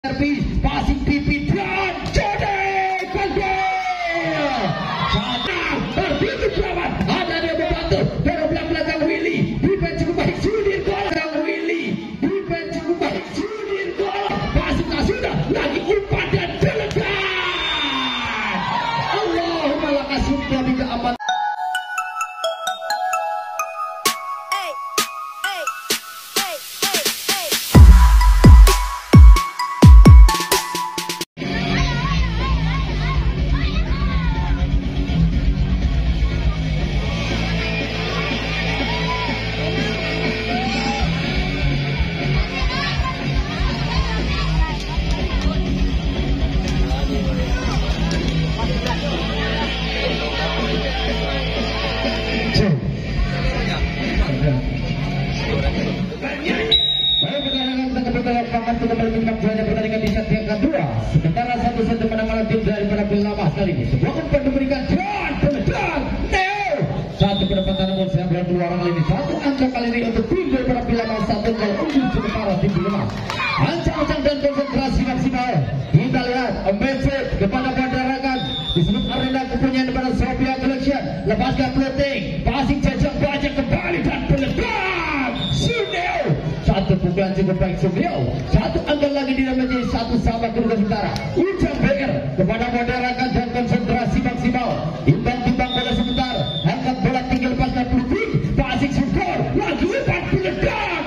servis passing pipi dan Jody Kandel tertutup lawan, ada dia membantu dari belakang Willy, defense cukup baik, Sudir gol Willy, defense cukup baik, Sudir gol, passing sudah lagi umpan dan telekan, Allahumma lakasum dari keaman. Pertandingan di set yang kedua, sementara 1-1 menang tim daripada Pilamas kali ini. Sebuah umpan diberikan dan penendang Neo. Satu kedapatan namun saya bilang dua orang ini. Satu angka kali ini untuk tim daripada Pilamas, satu gol unggul sementara tim Pilamas. Ancang-ancang dan konsentrasi maksimal. Kita lihat Mesut kepada Bandarakan disebut arena kepunyaan daripada Sophia Collection. Lepaskan floating, passing jajak baca kembali dan penendang Suneo. Satu pukulan cukup baik Suneo. Satu angka lagi di menjadi satu sama kedua sementara. Ujang BR kepada Bandarakan dan konsentrasi maksimal. Imbang-imbang bola sebentar. Angkat bola tinggal lepaskan floating, passing skor lagi umpan penendang.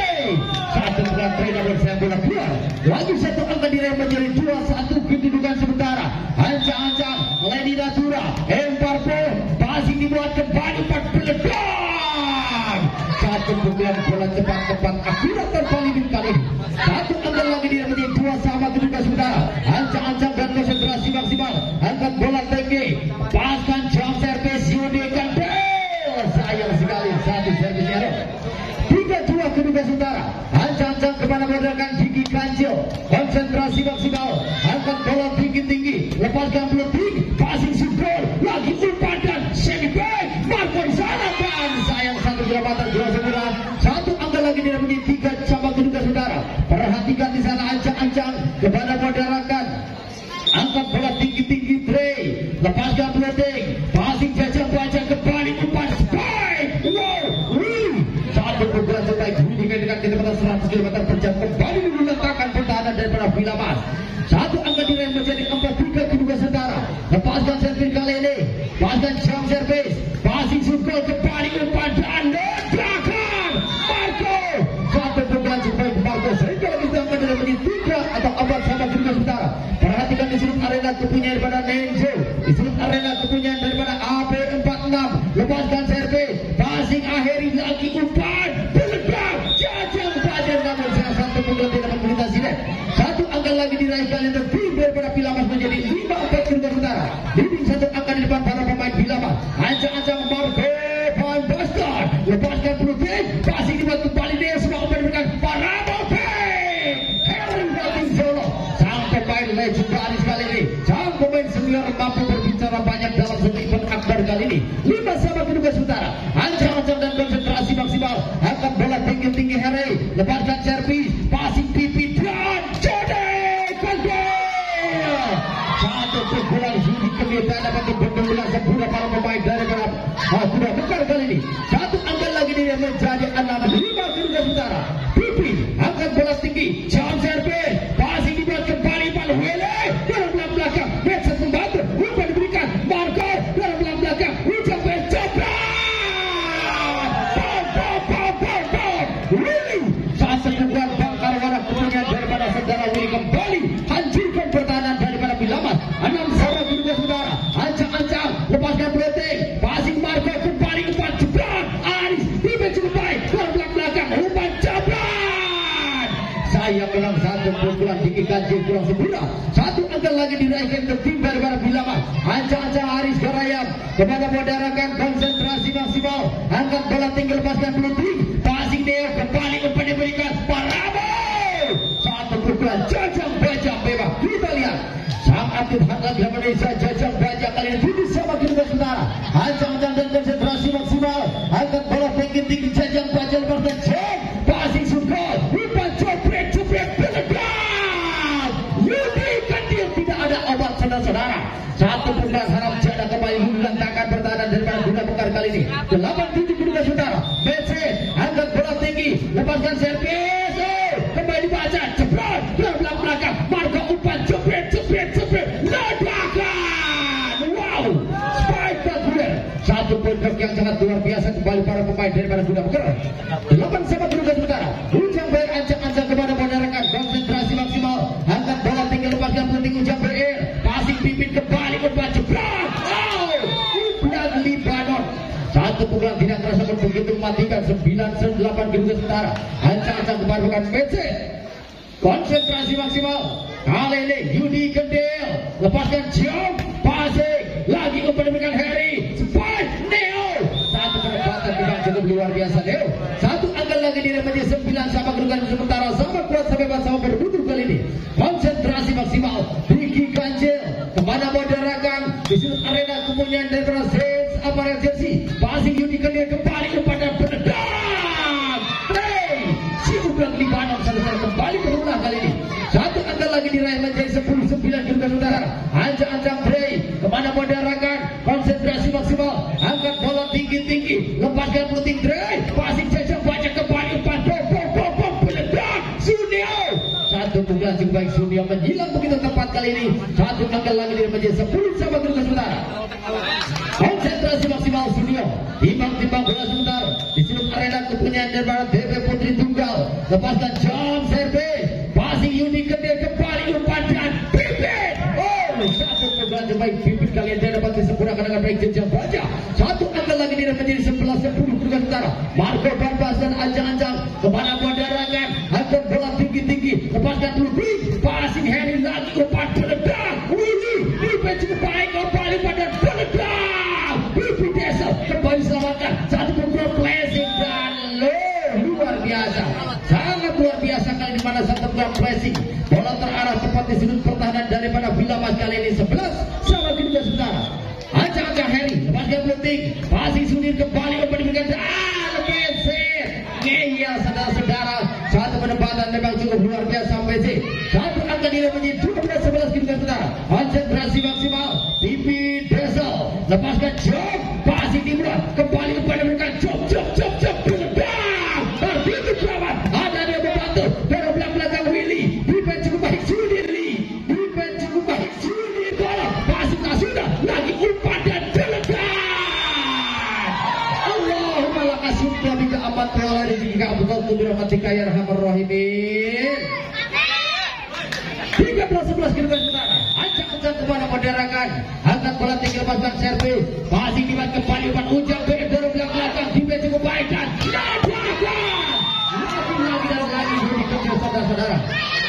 Satu pukulan namun saya bola keluar. Lagi satu angka di menjadi 2-1 kedudukan sementara. Ancang-ancang Lady Natura Emparpo passing dibuat kembali umpan penendang. Satu pukulan bola cepat-cepat akurat tanpa limit kali ini. Satu angka lagi di menjadi 2 sama kedudukan sementara. Ancang-ancang dan konsentrasi maksimal. Angkat bola tinggi, paskan jam servis Yudi Kandel. Sayang sekali satu servis error. 3-2 kedudukan sementara. Ancang-ancang kepada modalkan Diki Kanjo, konsentrasi maksimal. Angkat bola tinggi-tinggi, lepaskan floating, passing skor lagi umpan dan semi back Marco di sana dan sayang satu kedatangan dua sementara. Satu angka lagi di menjadi 3 sama kedudukan sementara. Perhatikan di sana ancang-ancang kepada modalkan. Angkat bola tinggi-tinggi Trey, lepaskan floating, passing jajak baca kembali umpan spike. Satu pukulan terbaik dengan kecepatan 100 km per jam kembali diletakkan pertahanan daripada Pilamas. Satu angka diraih menjadi 4-3 kedua sementara. Lepaskan servis kali ini, lepaskan jam servis, passing skor kembali umpan dan ledakan Marco. Satu pukulan terbaik Marco sehingga kita akan menjadi 3 atau 4 sama kedua sementara. Perhatikan di sudut arena kepunyaan daripada Nenzo, di sudut arena kepunyaan daripada AP46. Lepaskan servis, passing akhiri lagi umpan penendang jajang badan namun salah satu pukulan tidak memiliki net. Satu angka lagi diraih kali untuk tim daripada Pilamas menjadi 5-4 kedua sementara. Leading satu angka di depan para pemain Pilamas. Ancang-ancang Marco Van Basten, lepaskan floating, passing dibuat kembali dia semua umpan diberikan para pemain Harry Batin Solo. Sang pemain legendaris kali ini, sang pemain senior mampu berbicara banyak dalam satu event akbar kali ini. 5 sama kedua sementara. Ancang-ancang dan konsentrasi maksimal. Angkat bola tinggi-tinggi Harry, lepaskan servis, passing pipi dan Jody Kandel. Satu pukulan Yudi Kandel dapat dibendulan sepuluh para pemain daripada sudah bekal kali ini. Satu angka lagi dia menjadi 6-5 kedua sementara. Pipi angkat bola tinggi, jam servis, passing dibuat kembali Palwele dalam belakang. Headset membantu, umpan diberikan Marco dalam belakang. Ujang bercoba. Willy satu pukulan bangkar warna kepunyaan daripada saudara Willy kembali hancurkan pertahanan daripada Pilamas. 6 sama kedua saudara. Ancang-ancang lepaskan floating, passing Marco kembali umpan jeblan Aris tiba cukup baik dalam belakang umpan jeblan. Saya bilang satu pukulan Diki Kanji kurang sempurna. Satu angka lagi diraihkan ke tim daripada Pilamas. Ancang-ancang Aris Garayam kepada Bandarakan konsentrasi maksimal. Angkat bola tinggal lepaskan floating, passing dia kembali umpan diberikan Parabo. Satu pukulan jajang baja bebas. Kita lihat sang atlet hangat Indonesia jajang baja kali ini tujuh sama kedua sementara. Ancang-ancang dan konsentrasi maksimal. Angkat bola tinggi-tinggi jajang baja lepaskan jam, passing skor umpan jopret penendang. ada obat saudara-saudara. Satu pukulan harap jada kembali menggantakan pertahanan daripada Guna Bekar kali ini. 8-7 Guna saudara. Messi angkat bola tinggi, lepaskan servis. Kembali dibaca, cepat belakang. Marco umpan jepret, ledakan. Wow, spectacular. Satu poin yang sangat luar biasa kembali para pemain daripada Guna Bekar. 8-7 Guna saudara. Ujang Ber ancang-ancang kepada masyarakat. Konsentrasi maksimal. Angkat bola tinggi, lepaskan penting Ujang Ber. Passing pimpin kembali umpan jepret. Wow, umpan Libanon. Satu pukulan tidak terasa begitu mematikan. 9-8 Guna saudara. Ancang-ancang kepada bukan Messi. Konsentrasi maksimal. Kali ini Yudi Kendil lepaskan jump, passing lagi umpan dengan Harry. Spike Neo. Satu penempatan yang cukup luar biasa Neo. Satu angka lagi di remaja 9 sama kedudukan sementara sama kuat sampai sama berbutuh kali ini. Konsentrasi maksimal. Ricky Ganjil kepada moderakan di sudut arena kepunyaan dari Saints Aparel Jersey. Passing Yudi Kendil kembali kepada penendang. Si Ublang Libanon selesai kembali berulang kali ini. Satu angka lagi diraih menjadi 10-9 juga saudara. Ancang-ancang Bray kemana moderakan. Konsentrasi maksimal. Angkat bola tinggi-tinggi. Lepaskan puting Bray. Passing jajak baca kembali umpan. Bom penendang. Sunio. Satu pukulan cukup baik Sunio menyilang begitu tepat kali ini. Satu angka lagi diraih menjadi 10 sama juga saudara. Konsentrasi maksimal Sunio. Timbang-timbang bola sebentar. Di sudut arena kepunyaan daripada DB Putri Tunggal. Lepaskan jump servis. Passing Yudi Kendil kembali umpan dan pipit. Oh, satu pukulan terbaik pipit kalian dia dapat disempurnakan dengan baik jejak baca. Satu angka lagi dia menjadi 11-10 juga saudara. Marco Barbas dan ancang-ancang kepada moderakan. Angkat bola tinggi-tinggi. Lepaskan dulu. Passing Harry lagi umpan penendang. Willy pipit cukup baik kembali pada penendang. Pipit Desel kembali selamatkan. Satu pukulan blessing dan luar biasa. Sangat luar biasa kali di mana satu pukulan blessing. Bola terarah tepat di sudut pertahanan daripada Bilamas kali ini 11 sama kedua saudara. Ancang-ancang Harry lepaskan penting. Passing Sunir kembali umpan diberikan. Messi ngeyel saudara-saudara. Satu penempatan memang cukup luar biasa Messi. Satu angka nilai menjadi 12-11 kedua saudara. Konsentrasi maksimal. Pipi Desel lepaskan jump. Passing dibuat kembali umpan diberikan. Jump penendang. Begitu selamat. Ada dia membantu. Dari belakang Willy. Defense cukup baik Sunir Lee. Defense cukup baik Sunir bola. Passing tak sudah. Lagi umpan dan penendang. Allahumma laka syukra bika amat wala rizika abdul birahmatika ya arhamar rahimin. 13-11 kita saudara. Ancang-ancang kepada moderakan. Angkat bola tinggi lepaskan servis. Passing dibuat kembali umpan Ujang dari belakang. Defense cukup baik dan lagi dan lagi Yudi Kendil saudara-saudara.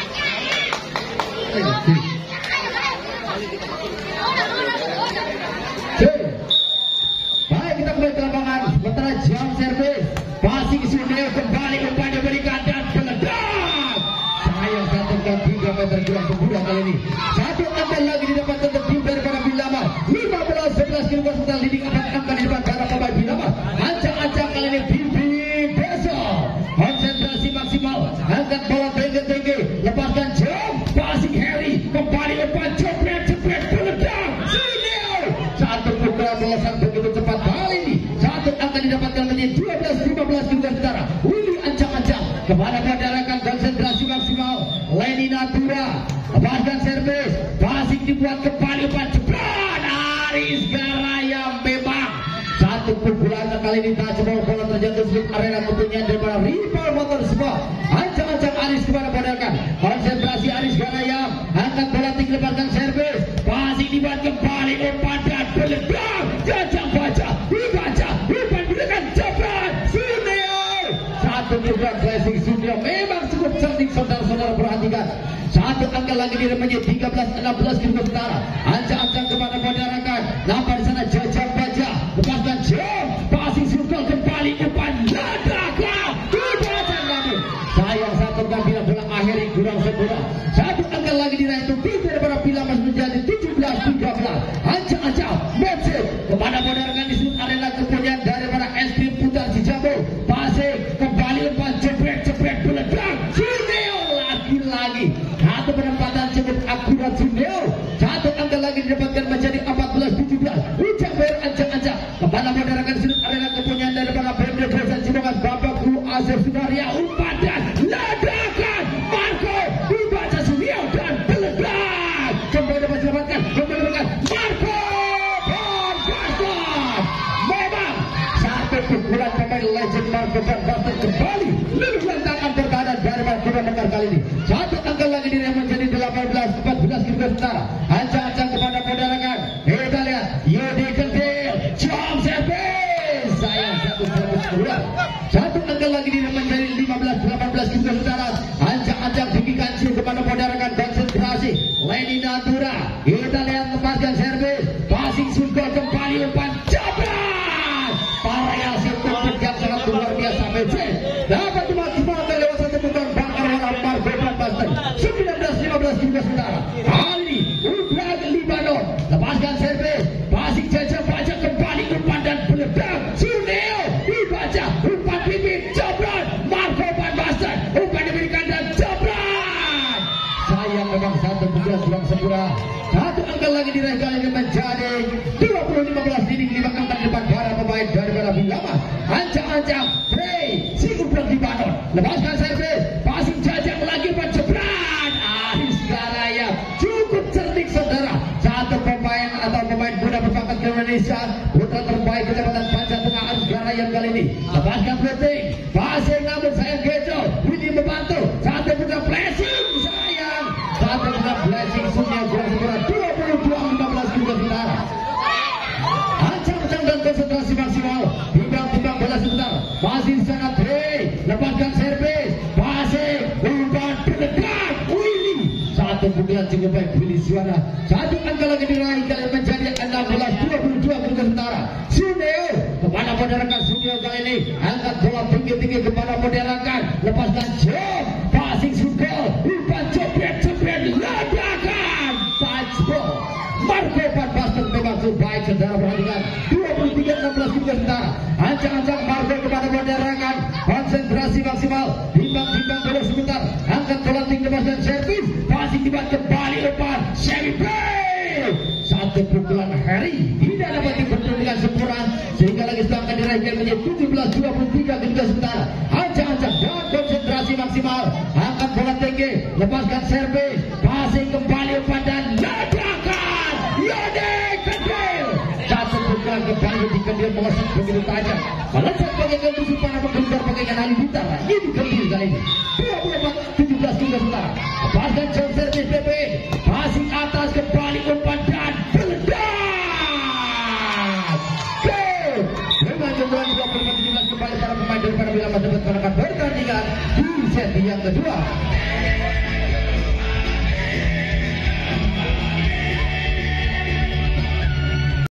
Baik kita kembali ke lapangan. Sementara jam servis. Passing Sunil kembali umpan diberikan dan penendang. Sayang satu dan 3 meter kurang sempurna kali ini. Satu angka lagi didapatkan tim daripada Bilama. 15-11 kilo sementara leading angka di depan para pemain Bilama. Ancang-ancang kali ini Bibi Desel. Konsentrasi maksimal. Angkat bola tinggi-tinggi. Lepaskan jump. Passing Harry. Kembali umpan jepret penendang. Sunil. Satu pukulan melesat begitu cepat kali ini. Satu angka didapatkan menjadi 12-15 kilo saudara. Willy ancang-ancang kepada moderakan. Konsentrasi maksimal. Leni Natura lepaskan servis. Passing dibuat kembali umpan jepret. Aris Garaya memang satu pukulan kali ini tak cuma bola terjatuh di arena kepunyaan daripada rival motor semua. Ancang-ancang Aris kepada moderakan. Konsentrasi Aris Garaya. Angkat bola tinggi lepaskan servis. Passing dibuat kembali umpan dan penendang. Jajak baca umpan berikan jepret. Sunil. Satu pukulan blessing Sunil memang cukup cantik saudara-saudara perhatikan. Satu angka lagi di remaja 13-16 kilo saudara. Ancang-ancang kepada moderakan. Nampak di sana jajak baca. Lepaskan jump. Passing Sunil kembali umpan ledakan. Dibaca namun sayang satu gambira bola akhiri kurang sempurna. Satu angka lagi diraih itu tim daripada Bilamas menjadi 17-13. Ancang-ancang Messi kepada moderakan di sudut arena kepunyaan daripada SP Putar Cijambo. Passing kembali umpan jepret penendang. Sunil lagi-lagi. Satu penempatan cukup akurat Sunil. lagi didapatkan menjadi 14-17. Ucap berancang-ancang kembali menggunakan sudut arena kepunyaan dari para BMD Desa Cibogas Bapak Guru Asep Sudarya. Umpan dan ledakan Marco dibaca Sunil dan meledak. Kembali dapat diselamatkan, kembali dengan Marco Barbaston. Memang satu pukulan pemain legend Marco Barbaston kembali letakkan pertahanan dari Marco Barbaston kali ini. Satu angka lagi dia menjadi 18-14 juga sementara. Ancang-ancang kepada moderakan. Kita lihat Yodi Kentil jump service. Sayang satu servis keluar. Satu angka lagi dia menjadi 15-18 juga sementara. Ancang-ancang tinggi kancil kepada moderakan. Konsentrasi Leni Natura. Kita lihat lepaskan servis. Passing Surga kembali umpan jabran. Variasi untuk yang sangat luar biasa. Becek dapat dimaksimalkan lewat satu pukulan bakar oleh Marco Barbaston. 19-15 juga sementara. Kali ini Ubran Libanon lepaskan servis. Passing jajah baca kembali umpan dan meledak. Suneo dibaca umpan bibit jabran. Marco Barbaston umpan diberikan dan jabran. Sayang memang satu pukulan kurang sempurna. Satu angka lagi diraih kali ini menjadi 20-15 leading 5 angka depan para pemain dari Lama. Ancang-ancang Frey si Ubran Libanon lepaskan servis. Passing jajah lagi umpan jabran. Aris Garaya cukup cerdik saudara. Satu pemain atau pemain muda berpangkat ke Indonesia, putra terbaik kecepatan panjang tengah Aris Garaya kali ini. Lepaskan floating, passing namun sayang Gejo Widi membantu. Satu putra blessing sayang. Satu putra blessing Sunya kurang sempurna. 22-15 juga saudara. Ancang-ancang dan konsentrasi maksimal. Timbang-timbang bola sebentar. Masih di sana Frey lepaskan servis. Passing umpan terdekat Willy. Satu pukulan cukup baik Willy Suara. Satu angka lagi diraih kali menjadi 16-22 juga sementara. Suneo kepada moderakan. Suneo kali ini angkat bola tinggi-tinggi kepada moderakan. Lepaskan jump. Passing Sukel umpan jebret-jebret ledakan touchball. Marco Barbaston memang baik saudara, perhatikan 23-16 juga sementara. Ancang-ancang Marco kepada moderakan. Konsentrasi maksimal. Timbang-timbang bola sebentar. Angkat bola tinggi lepaskan servis. Passing dibuat kembali umpan Sherry Bay. Satu pukulan Harry tidak dapat dibentuk dengan sempurna sehingga lagi akan diraihkan menjadi 17-23 juga sementara. Ancang-ancang dan konsentrasi maksimal. Angkat bola tinggi lepaskan servis. Passing kembali umpan dan ledakan Yodi Kentil. Satu pukulan kembali di Kentil melesat begitu tajam. Melesat bagaikan tusuk panah menggelegar bagaikan halilintar. Ini Kentil kali ini 24-17 juga sementara. Lepaskan jump servis PP. Passing atas kembali umpan dan meledak. Gol. Dengan jumlah 20-17 kembali para pemain daripada Lama dapat menangkan pertandingan di set yang kedua.